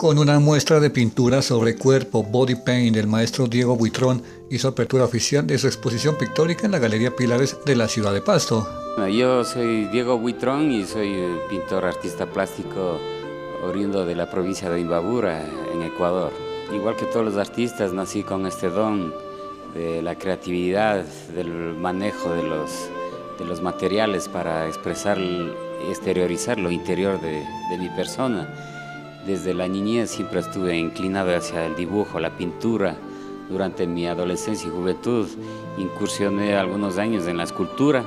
Con una muestra de pintura sobre cuerpo, body paint, del maestro Diego Buitrón hizo apertura oficial de su exposición pictórica en la Galería Pilares de la ciudad de Pasto. Yo soy Diego Buitrón y soy pintor artista plástico oriundo de la provincia de Imbabura, en Ecuador. Igual que todos los artistas, nací con este don de la creatividad, del manejo de los materiales para expresar y exteriorizar lo interior de mi persona. Desde la niñez siempre estuve inclinado hacia el dibujo, la pintura. Durante mi adolescencia y juventud incursioné algunos años en la escultura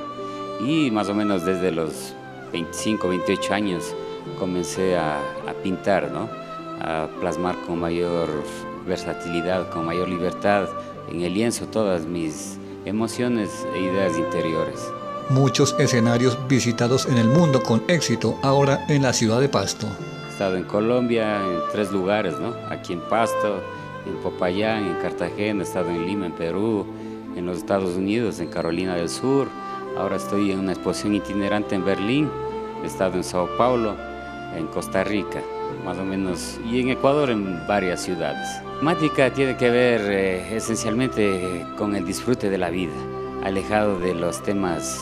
y más o menos desde los 25, 28 años comencé a pintar, ¿no? A plasmar con mayor versatilidad, con mayor libertad en el lienzo todas mis emociones e ideas interiores. Muchos escenarios visitados en el mundo con éxito, ahora en la ciudad de Pasto. He estado en Colombia, en 3 lugares, ¿no? Aquí en Pasto, en Popayán, en Cartagena, he estado en Lima, en Perú, en los Estados Unidos, en Carolina del Sur. Ahora estoy en una exposición itinerante en Berlín, he estado en Sao Paulo, en Costa Rica, más o menos, y en Ecuador en varias ciudades. La temática tiene que ver esencialmente con el disfrute de la vida, alejado de los temas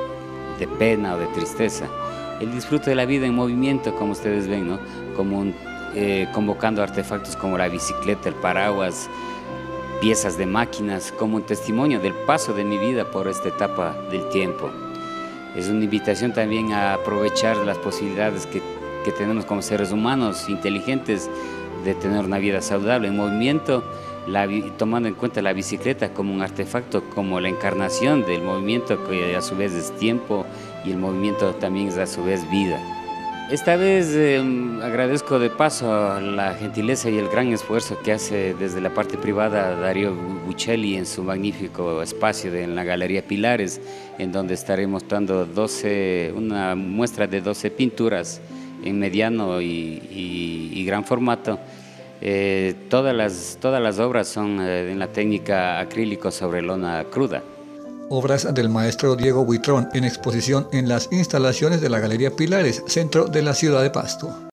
de pena o de tristeza. El disfrute de la vida en movimiento, como ustedes ven, ¿no? Como convocando artefactos como la bicicleta, el paraguas, piezas de máquinas, como un testimonio del paso de mi vida por esta etapa del tiempo. Es una invitación también a aprovechar las posibilidades que tenemos como seres humanos inteligentes de tener una vida saludable en movimiento, tomando en cuenta la bicicleta como un artefacto, como la encarnación del movimiento, que a su vez es tiempo, y el movimiento también es a su vez vida. Esta vez agradezco de paso la gentileza y el gran esfuerzo que hace desde la parte privada Darío Buccelli en su magnífico espacio en la Galería Pilares, en donde estaré mostrando una muestra de 12 pinturas en mediano y gran formato. Todas las obras son en la técnica acrílico sobre lona cruda. Obras del maestro Diego Buitrón en exposición en las instalaciones de la Galería Pilares, centro de la ciudad de Pasto.